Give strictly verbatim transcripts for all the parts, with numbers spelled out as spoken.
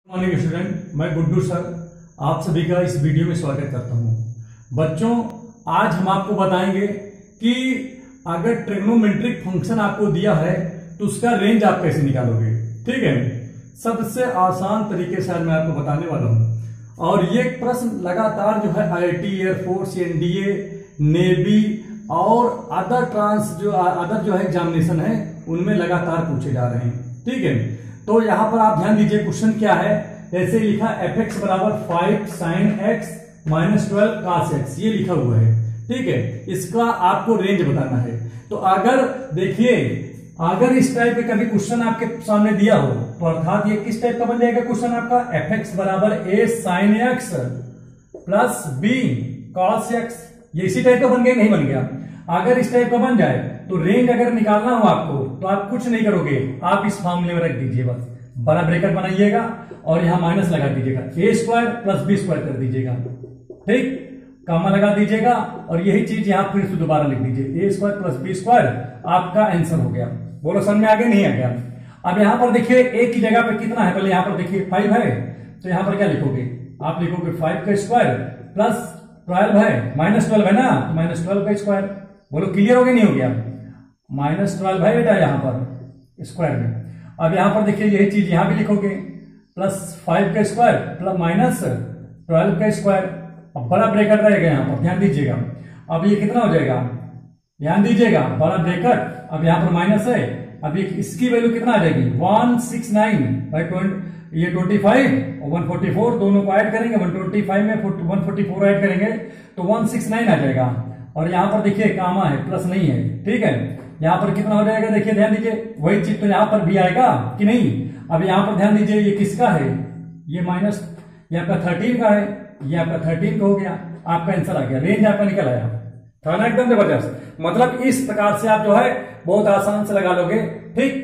Morning student, मैं Guddu sir आप सभी का इस वीडियो में स्वागत करता हूं। बच्चों, आज हम आपको बताएंगे कि अगर ट्रिग्नोमेट्रिक फंक्शन आपको दिया है तो उसका रेंज आप कैसे निकालोगे। ठीक है, सबसे आसान तरीके से आज मैं आपको बताने वाला हूं। और ये प्रश्न लगातार जो है आईआईटी, एयरफोर्स, एनडीए, नेवी और अदर ट्रांस जो अदर जो है एग्जामिनेशन है उनमें लगातार पूछे जा रहे हैं। ठीक है, तो यहां पर आप ध्यान दीजिए, क्वेश्चन क्या है। जैसे लिखा एफ एक्स बराबर five sine X minus twelve cos X, ये लिखा हुआ है। ठीक है, इसका आपको रेंज बताना है। तो अगर देखिए, अगर इस टाइप का कभी क्वेश्चन आपके सामने दिया हो तो अर्थात ये किस टाइप का बन जाएगा क्वेश्चन आपका, एफ एक्स बराबर A sine X plus B cos X, ये इसी टाइप का बन गया, नहीं बन गया। अगर इस टाइप का बन जाए तो रेंज अगर निकालना हो आपको तो आप कुछ नहीं करोगे, आप इस फॉर्मूले में रख दीजिए, बस बड़ा ब्रैकेट बनाइएगा और यहां माइनस लगा दीजिएगा, A square plus B square कर दीजिएगा। ठीक, कामा लगा दीजिएगा और यही चीज यहां फिर से दोबारा लिख दीजिए, A square plus B square आपका आंसर हो गया। बोलो समझ में आ गया, नहीं आ गया? अब यहां पर देखिए ए की जगह पे कितना है, पहले यहां पर देखिए फाइव है, तो यहां पर क्या लिखोगे, आप लिखोगे फाइव का स्क्वायर प्लस ट्वेल्व है, माइनस ट्वेल्व है ना, तो माइनस ट्वेल्व का स्क्वायर। बोलो क्लियर हो गया, नहीं हो गया? माइनस ट्वेल्व है बेटा यहां पर स्क्वायर में। अब यहां पर देखिए यही चीज यहां भी लिखोगे, प्लस फाइव का स्क्वायर प्लस माइनस ट्वेल्व का स्क्वायर। अब बड़ा ब्रैकेट रहेगा यहां पर, ध्यान दीजिएगा। अब ये कितना हो जाएगा, ध्यान दीजिएगा, बड़ा ब्रैकेट। अब यहां पर माइनस है, अब ये इसकी वैल्यू कितना आ जाएगी, one six nine by twenty, ये ट्वेंटी फाइव और वन फोर्टी फोर दोनों को ऐड करेंगे, वन ट्वेंटी फाइव में वन फोर्टी फोर ऐड करेंगे तो वन सिक्स नाइन आ जाएगा। और यहां पर देखिए कामा है, प्लस नहीं है। ठीक है, यहां पर कितना हो जाएगा, देखिए ध्यान दीजिए, वही चीज तो यहां पर भी आएगा कि नहीं। अब यहां पर ध्यान दीजिए, ये किसका है, ये माइनस, ये आपका थर्टीन का है, ये आपका थर्टीन का हो गया, आपका आंसर आ गया, रेंज आपका निकल आया। था ना एकदम जबरदस्त। मतलब इस प्रकार से आप जो है बहुत आसान से लगा लोगे। ठीक,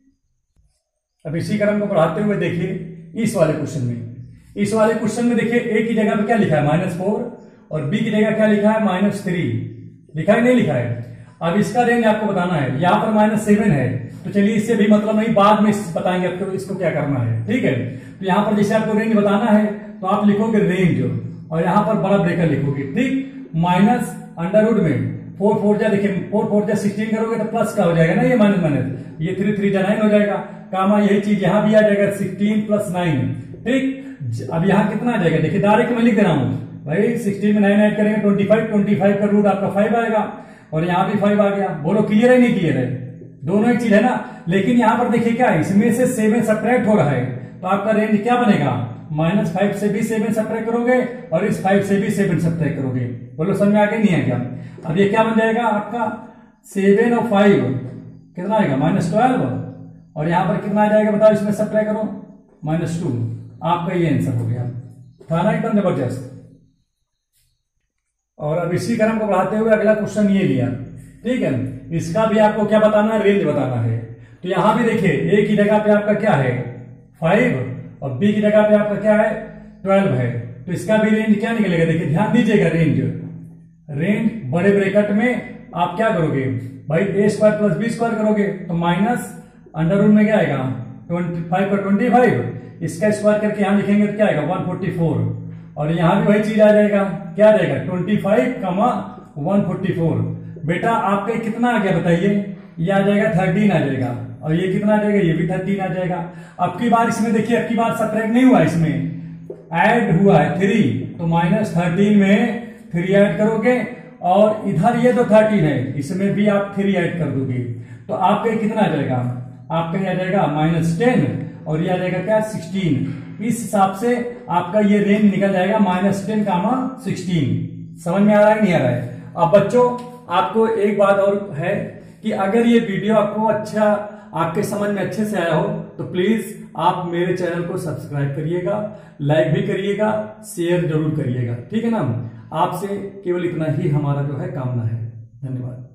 अब इसी क्रम को बढ़ाते हुए देखिए इस वाले क्वेश्चन में, इस वाले क्वेश्चन में देखिए ए की जगह पे क्या लिखा है, माइनस फोर, और बी की जगह क्या लिखा है, माइनस थ्री। लिखा है नहीं लिखा है? अब इसका रेंज आपको बताना है। यहां पर माइनस सेवन है, तो चलिए इससे भी मतलब नहीं, बाद में बताएंगे आपको इसको क्या करना है। ठीक है, तो यहां पर जैसे आपको रेंज बताना है तो आप लिखोगे रेंज और यहां पर बड़ा ब्रेकर लिखोगे। ठीक, माइनस अंडर रूट में फोर फोर जा, देखिए फोर फोर जा सिक्सटीन करोगे तो प्लस का हो जाएगा ना, ये माइनस माइनस, ये थ्री थ्री जा नाइन हो जाएगा, कामा यही चीज यहां भी आ जाएगा, सिक्सटीन प्लस नाइन। ठीक, अब यहां कितना आ जाएगा, देखिए डायरेक्ट मैं लिख दे रहा हूं भाई, सिक्सटीन में नाइन ऐड करेंगे ट्वेंटी फाइव, ट्वेंटी फाइव का रूट आपका फाइव आएगा और यहां भी फाइव आ गया। बोलो क्लियर है नहीं क्लियर है? दोनों एक चीज है ना। लेकिन यहां पर देखिए क्या है, इसमें से सेवन सब्ट्रैक्ट हो रहा है, तो आपका रेंज क्या बनेगा, माइनस फाइव से भी सेवन सब्ट्रैक्ट करोगे और इस फाइव से भी सेवन सब्ट्रैक्ट करोगे। बोलो समझ में आ गया, नहीं है क्या? अब ये क्या बन जाएगा आपका, सेवन और फाइव कितना आएगा, माइनस ट्वेल्व, और यहां पर कितना आ जाएगा बताओ, इसमें सब्ट्रैक्ट करो, माइनस टू। आपका ये आंसर हो गया। था ना एकदम जबरदस्त। और अब इसी क्रम को बढ़ाते हुए अगला क्वेश्चन ये लिया। ठीक है, इसका भी आपको क्या बताना है, रेंज बताना है। तो यहां भी देखिए ए की जगह पे आपका क्या है, फाइव, और बी की जगह पे आपका क्या है, ट्वेल्व है, तो इसका भी रेंज क्या निकलेगा, देखिए ध्यान दीजिएगा, रेंज रेंज बड़े ब्रैकेट में आप क्या करोगे भाई, A square plus B square करोगे तो माइनस अंडर रूट में क्या आएगा, ट्वेंटी फाइव का ट्वेंटी फाइव, इसका स्क्वायर करके यहां लिखेंगे तो क्या आएगा, वन फोर्टी फोर, और यहां भी वही चीज आ जाएगा, क्या आ जाएगा, twenty five comma one forty four. बेटा आपका कितना आ गया बताइए, ये आ जाएगा थर्टीन आ जाएगा, और ये कितना आ जाएगा, ये भी थर्टीन आ जाएगा। अब की बार इसमें देखिए, अब की बार सब्ट्रैक्ट नहीं हुआ, इसमें ऐड हुआ है थ्री, तो माइनस थर्टीन में थ्री ऐड करोगे और इधर ये जो थर्टीन है इसमें भी आप थ्री ऐड कर दोगे, तो आपका कितना आ जाएगा, आपका आ जाएगा माइनस टेन और ये आ जाएगा क्या, सिक्सटीन। इस हिसाब से आपका ये रेंज निकल जाएगा, माइनस टेन कामा सिक्सटीन। समझ में आ रहा है नहीं आ रहा है? अब बच्चों आपको एक बात और है कि अगर ये वीडियो आपको अच्छा, आपके समझ में अच्छे से आया हो तो प्लीज आप मेरे चैनल को सब्सक्राइब करिएगा, लाइक भी करिएगा, शेयर जरूर करिएगा। ठीक है ना? आपसे केवल इतना ही हमारा जो है कामना है। धन्यवाद।